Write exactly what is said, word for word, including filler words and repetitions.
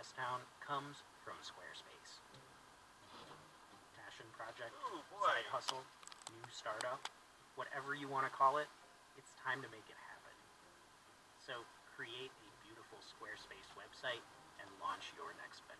Crosstown comes from Squarespace. Passion project, Ooh, boy. side hustle, new startup, whatever you want to call it, it's time to make it happen. So create a beautiful Squarespace website and launch your next venture.